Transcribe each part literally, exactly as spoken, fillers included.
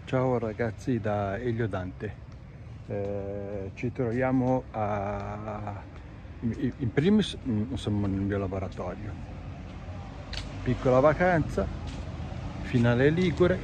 Ciao ragazzi da Elio Dante, eh, ci troviamo a, in, in primis insomma, nel mio laboratorio, piccola vacanza, finale Ligure,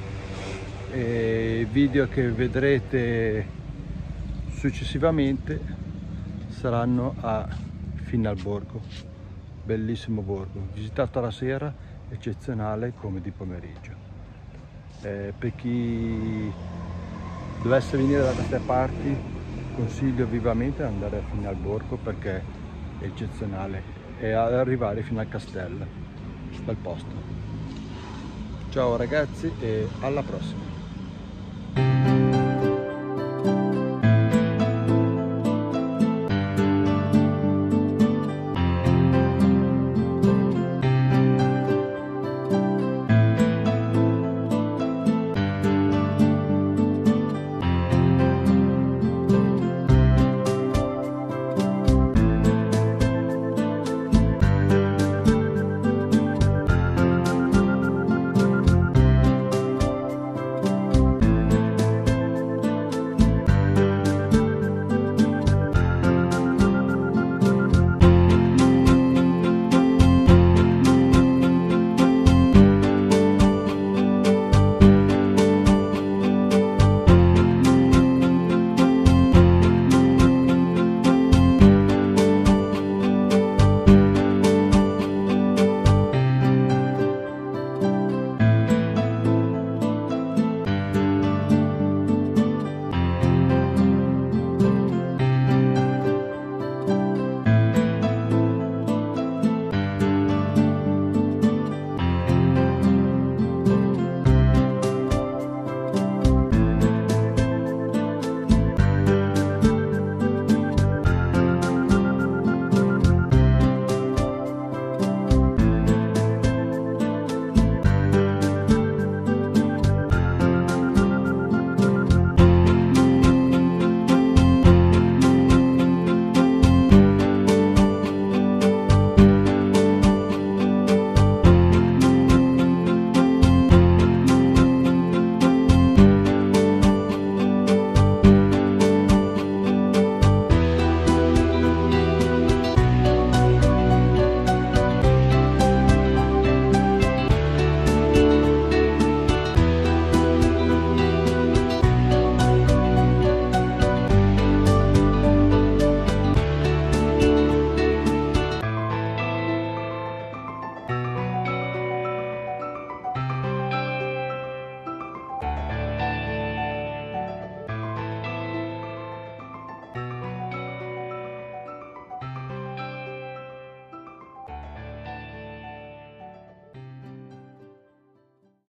e video che vedrete successivamente saranno a Finalborgo, bellissimo borgo, visitato la sera, eccezionale come di pomeriggio. Eh, per chi dovesse venire da queste parti consiglio vivamente di andare a Finalborgo perché è eccezionale e ad arrivare fino al castello, bel posto. Ciao ragazzi e alla prossima.